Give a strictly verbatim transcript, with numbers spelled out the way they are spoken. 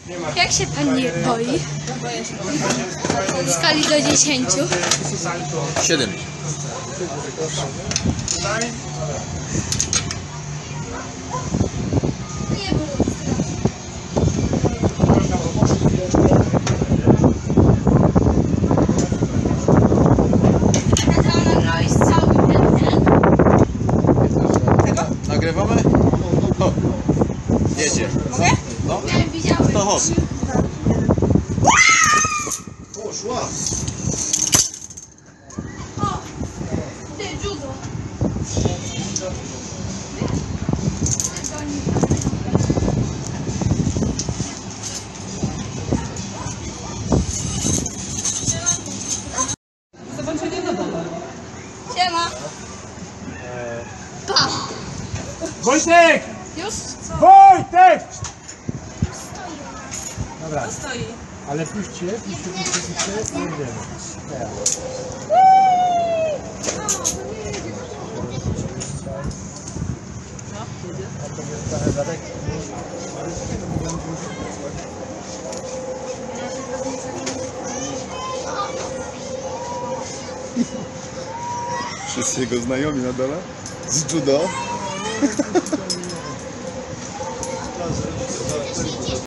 Jak się pan nie boi? W skali do dziesięciu. Siedem. Nagrywamy? O, jedzie. Mogę? No, Nie, widziałem. to chodź. O, szła. O, ty, judo. Zobaczenie na dole. Siema. Pa. Wojtek! Już? Wojtek! Dobra, To stoi. ale puśćcie, puśćcie, puśćcie, puśćcie, nie jedziemy. Teraz. A to jest trochę zadek. Wszyscy jego znajomi na dole? Z judo?